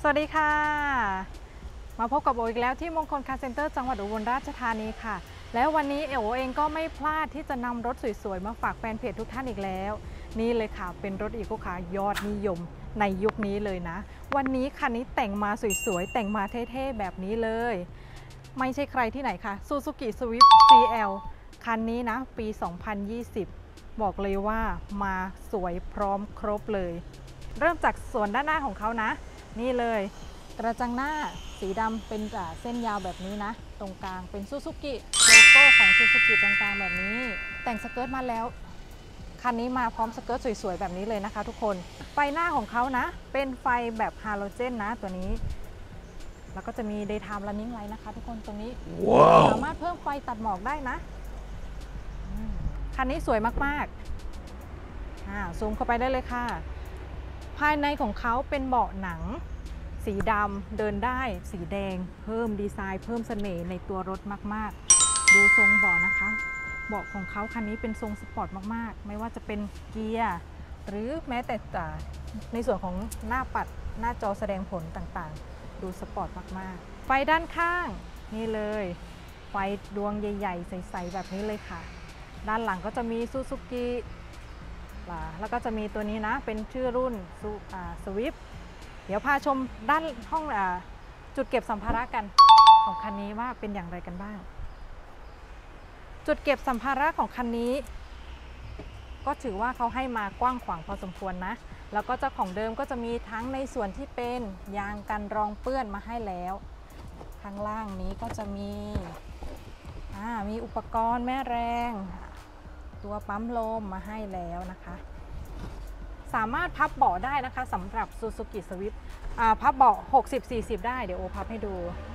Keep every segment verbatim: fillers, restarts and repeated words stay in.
วัสดีค่ะมาพบกับโออีกแล้วที่มงคลคาร์เซ็นเตอร์จังหวัดอุบลราชธานีค่ะแล้ววันนี้โอเองก็ไม่พลาดที่จะนำรถสวยๆมาฝากแฟนเพจทุกท่านอีกแล้วนี่เลยค่ะเป็นรถอีโคคาร์ยอดนิยมในยุคนี้เลยนะวันนี้คันนี้แต่งมาสวยๆแต่งมาเท่ๆแบบนี้เลยไม่ใช่ใครที่ไหนค่ะ Suzuki Swift จี แอล คันนี้นะปี สองพันยี่สิบ บอกเลยว่ามาสวยพร้อมครบเลยเริ่มจากส่วนด้านหน้าของเขานะนี่เลยกระจังหน้าสีดำเป็นเส้นยาวแบบนี้นะตรงกลางเป็นซูซูกิโลโก้ของซูซูกิตรงกลางแบบนี้แต่งสเกิร์ตมาแล้วคันนี้มาพร้อมสเกิร์ตสวยๆแบบนี้เลยนะคะทุกคนไฟหน้าของเขานะเป็นไฟแบบฮาโลเจนนะตัวนี้แล้วก็จะมี Daytime Running Light นะคะทุกคนตรงนี้ wow. สามารถเพิ่มไฟตัดหมอกได้นะคันนี้สวยมากๆซูมเข้าไปได้เลยค่ะภายในของเขาเป็นเบาะหนังสีดำเดินได้สีแดงเพิ่มดีไซน์เพิ่มเสน่ห์ในตัวรถมากๆดูทรงเบาะนะคะเบาะของเขาคันนี้เป็นทรงสปอร์ตมากๆไม่ว่าจะเป็นเกียร์หรือแม้แต่ในส่วนของหน้าปัดหน้าจอแสดงผลต่างๆดูสปอร์ตมากๆไฟด้านข้างนี่เลยไฟดวงใหญ่ๆใสๆแบบนี้เลยค่ะด้านหลังก็จะมีซูซูกิแล้วก็จะมีตัวนี้นะเป็นชื่อรุ่นสวิฟต์เดี๋ยวพาชมด้านห้องจุดเก็บสัมภาระกันของคันนี้ว่าเป็นอย่างไรกันบ้างจุดเก็บสัมภาระของคันนี้ก็ถือว่าเขาให้มากว้างขวางพอสมควรนะแล้วก็เจ้าของเดิมก็จะมีทั้งในส่วนที่เป็นยางกันรองเปื้อนมาให้แล้วข้างล่างนี้ก็จะมีมีอุปกรณ์แม่แรงตัวปั๊มลมมาให้แล้วนะคะสามารถพับเบาะได้นะคะสำหรับ Suzuki Swift พับเบาะ หกสิบ สี่สิบ ได้เดี๋ยวโอพับให้ดู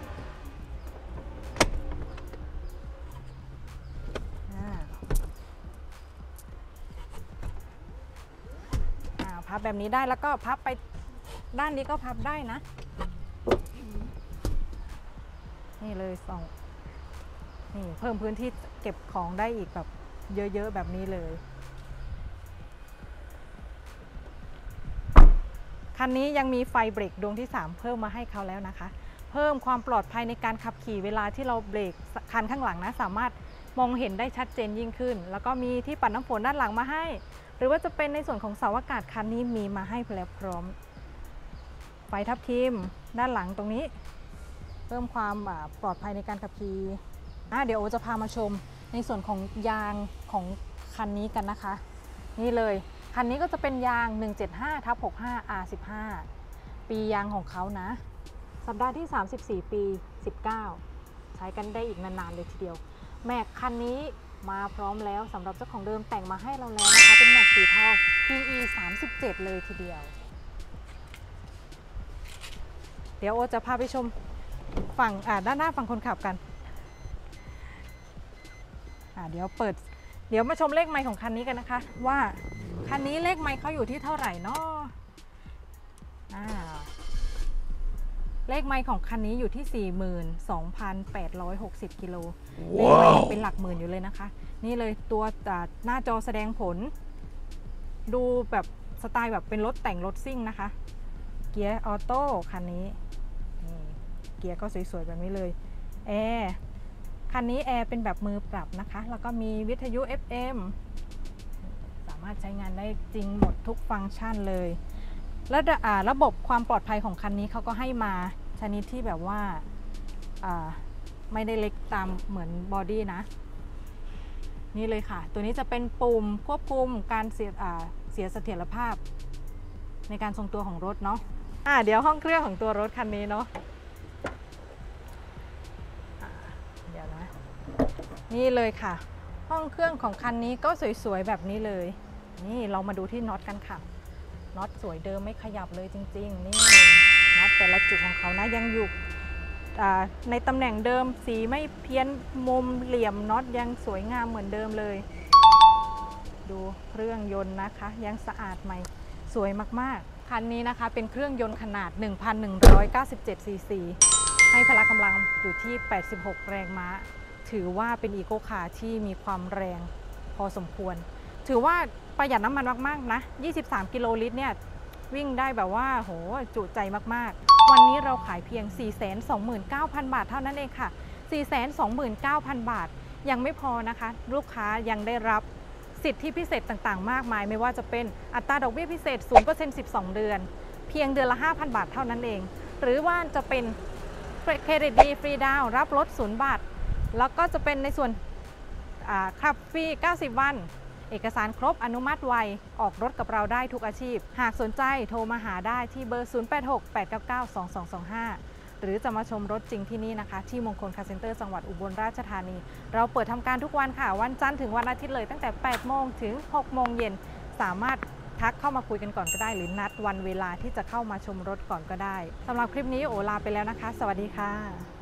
พับแบบนี้ได้แล้วก็พับไปด้านนี้ก็พับได้นะนี่เลยสองนี่เพิ่มพื้นที่เก็บของได้อีกแบบเยอะๆแบบนี้เลยคันนี้ยังมีไฟเบรกดวงที่สามเพิ่มมาให้เขาแล้วนะคะเพิ่มความปลอดภัยในการขับขี่เวลาที่เราเบรกคันข้างหลังนะสามารถมองเห็นได้ชัดเจนยิ่งขึ้นแล้วก็มีที่ปัดน้ำฝนด้านหลังมาให้หรือว่าจะเป็นในส่วนของเสาอากาศคันนี้มีมาให้แล้วพร้อมไฟทับทิมด้านหลังตรงนี้เพิ่มความปลอดภัยในการขับขี่เดี๋ยวโอจะพามาชมในส่วนของยางของคันนี้กันนะคะนี่เลยคันนี้ก็จะเป็นยาง หนึ่งเจ็ดห้าทับหกสิบห้า อาร์ สิบห้า ปียางของเขานะสัปดาห์ที่สามสิบสี่ปีสิบเก้าใช้กันได้อีกนานๆเลยทีเดียวแม็กคันนี้มาพร้อมแล้วสำหรับเจ้าของเดิมแต่งมาให้เราแล้วนะคะเป็นแม็กสีทอง พี อี สามสิบเจ็ด เลยทีเดียวเดี๋ยวโอจะพาไปชมฝั่งด้านหน้าฝั่งคนขับกันเดี๋ยวเปิดเดี๋ยวมาชมเลขไมล์ของคันนี้กันนะคะว่าคันนี้เลขไมล์เขาอยู่ที่เท่าไหร่เนาะเลขไมล์ของคันนี้อยู่ที่ สี่หมื่นสองพันแปดร้อยหกสิบ กิโลเลขไมล์เป็นหลักหมื่นอยู่เลยนะคะนี่เลยตัวหน้าจอแสดงผลดูแบบสไตล์แบบเป็นรถแต่งรถซิ่งนะคะเกียร์ออโต้คันนี้เกียร์ก็สวยๆแบบนี้เลยแอร์คันนี้แอร์เป็นแบบมือปรับนะคะแล้วก็มีวิทยุ เอฟ เอ็ม สามารถใช้งานได้จริงหมดทุกฟังก์ชันเลยและระบบความปลอดภัยของคันนี้เขาก็ให้มาชนิดที่แบบว่าไม่ได้เล็กตามเหมือนบอดี้นะนี่เลยค่ะตัวนี้จะเป็นปุ่มควบคุมการเสียเสียเสถียรภาพในการทรงตัวของรถเนาะะเดี๋ยวห้องเครื่องของตัวรถคันนี้เนาะนี่เลยค่ะห้องเครื่องของคันนี้ก็สวยๆแบบนี้เลยนี่เรามาดูที่น็อตกันค่ะน็อตสวยเดิมไม่ขยับเลยจริงๆนี่น็อตแต่ละจุดของเขานะยังอยู่ในตำแหน่งเดิมสีไม่เพี้ยนมุมเหลี่ยมน็อตยังสวยงามเหมือนเดิมเลยดูเครื่องยนต์นะคะยังสะอาดใหม่สวยมากๆคันนี้นะคะเป็นเครื่องยนต์ขนาด หนึ่งพันหนึ่งร้อยเก้าสิบเจ็ด ซี ซี ให้พละกำลังอยู่ที่แปดสิบหกแรงม้าถือว่าเป็นอีโคคาร์ที่มีความแรงพอสมควรถือว่าประหยัดน้ำมันมากๆนะยี่สิบสามกิโลลิตรเนี่ยวิ่งได้แบบว่าโหจุใจมากๆวันนี้เราขายเพียง สี่แสนสองหมื่นเก้าพัน บาทเท่านั้นเองค่ะ สี่แสนสองหมื่นเก้าพัน บาทยังไม่พอนะคะลูกค้ายังได้รับสิทธิพิเศษต่างๆมากมายไม่ว่าจะเป็นอัตราดอกเบี้ยพิเศษ ศูนย์เปอร์เซ็นต์ สิบสอง เดือนเพียงเดือนละ ห้าพัน บาทเท่านั้นเองหรือว่าจะเป็นเครดิตดีฟรีดาวรับรถศูนย์บาทแล้วก็จะเป็นในส่วนขับฟรีเก้าสิบวันเอกสารครบอนุมัติไวออกรถกับเราได้ทุกอาชีพหากสนใจโทรมาหาได้ที่เบอร์ ศูนย์ แปด หก แปด เก้า เก้า สอง สอง สอง ห้า หรือจะมาชมรถจริงที่นี่นะคะที่มงคลคาร์เซ็นเตอร์จังหวัดอุบลราชธานีเราเปิดทำการทุกวันค่ะวันจันทร์ถึงวันอาทิตย์เลยตั้งแต่ แปด โมงถึง หก โมงเย็นสามารถทักเข้ามาคุยกันก่อนก็ได้หรือนัดวันเวลาที่จะเข้ามาชมรถก่อนก็ได้สำหรับคลิปนี้โอลาไปแล้วนะคะสวัสดีค่ะ